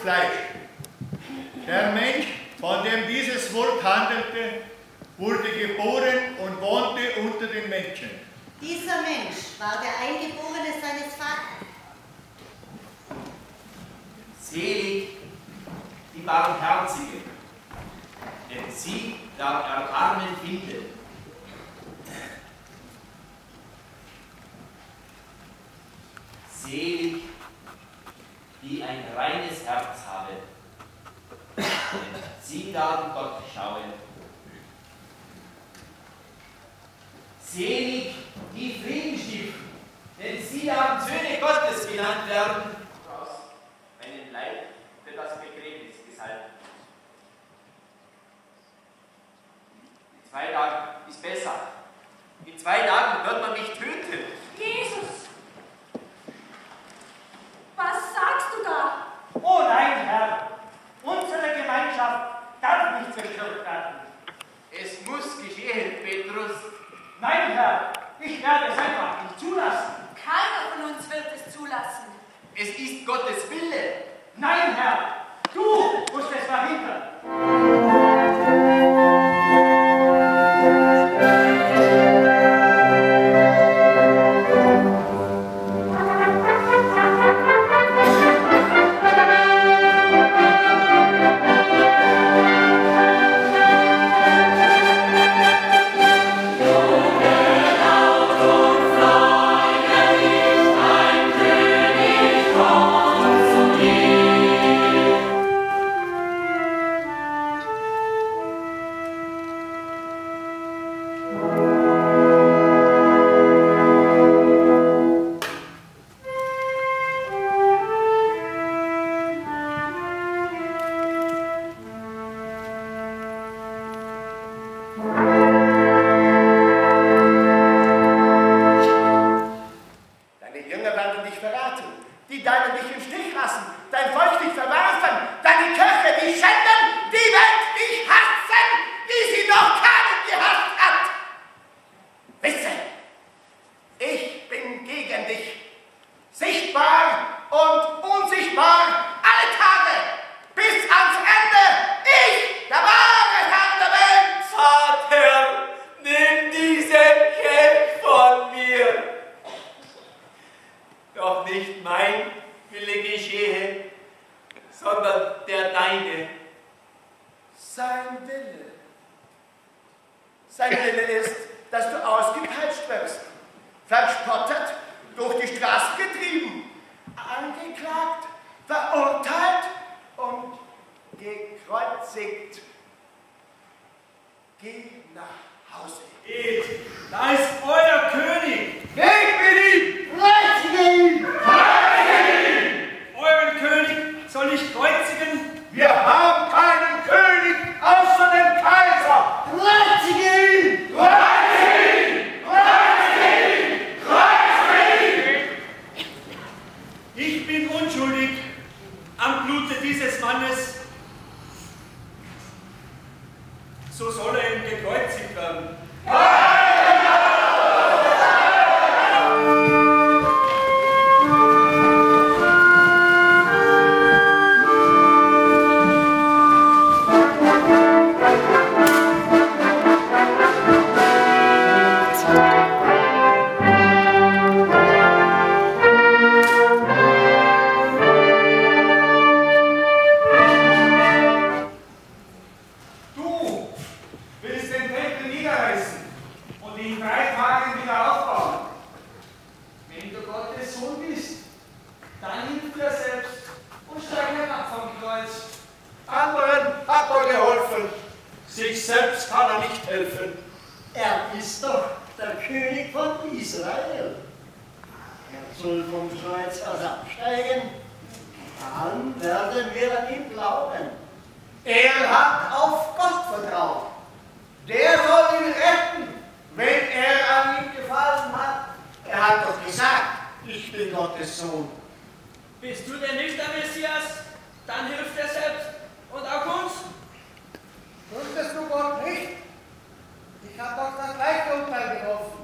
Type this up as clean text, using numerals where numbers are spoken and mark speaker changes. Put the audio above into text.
Speaker 1: Fleisch. Der Mensch, von dem dieses Wort handelte, wurde geboren und wohnte unter den Menschen.
Speaker 2: Dieser Mensch war der Eingeborene seines Vaters.
Speaker 3: Selig die Barmherzigen, denn sie der Erbarmen finden. Selig die ein reines Herz haben, denn sie werden Gott schauen. Selig die Frieden stiften, denn sie werden Söhne Gottes genannt werden. Einen Leib für das Begräbnis gesalbt. In 2 Tagen ist besser. In 2 Tagen wird man mich töten.
Speaker 4: Jesus! Was sagst du da?
Speaker 5: Oh nein, Herr! Unsere Gemeinschaft darf nicht zerstört werden.
Speaker 3: Es muss geschehen, Petrus.
Speaker 5: Nein, Herr! Ich werde es einfach nicht zulassen.
Speaker 4: Keiner von uns wird es zulassen.
Speaker 3: Es ist Gottes Wille.
Speaker 5: Nein, Herr! Du musst es verhindern.
Speaker 6: Ich habe doch das gleiche Urteil getroffen.